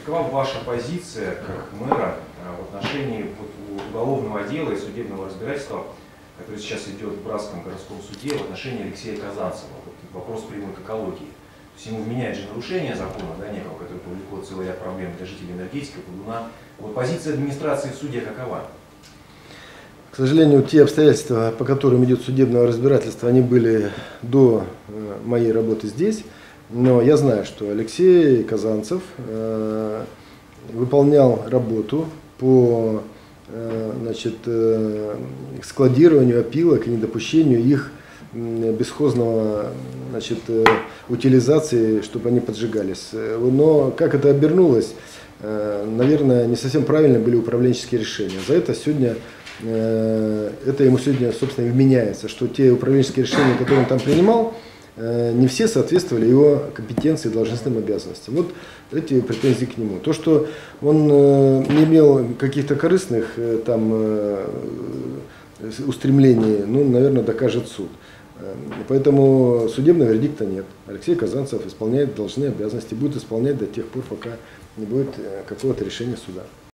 Какова ваша позиция как мэра в отношении уголовного дела и судебного разбирательства, которое сейчас идет в Братском городском суде в отношении Алексея Казанцева? Вопрос прямой к экологии. То есть ему вменяют же нарушение закона, да, некого, которое повлекло целый ряд проблем для жителей энергетики, Подуна. Вот позиция администрации в суде какова? К сожалению, те обстоятельства, по которым идет судебное разбирательство, они были до моей работы здесь. Но я знаю, что Алексей Казанцев выполнял работу по складированию опилок и недопущению их бесхозного утилизации, чтобы они поджигались. Но как это обернулось, наверное, не совсем правильно были управленческие решения. За это сегодня, это ему сегодня, собственно, и вменяется, что те управленческие решения, которые он там принимал, не все соответствовали его компетенции и должностным обязанностям. Вот эти претензии к нему. То, что он не имел каких-то корыстных устремлений, ну, наверное, докажет суд. Поэтому судебного вердикта нет. Алексей Казанцев исполняет должностные обязанности, будет исполнять до тех пор, пока не будет какого-то решения суда.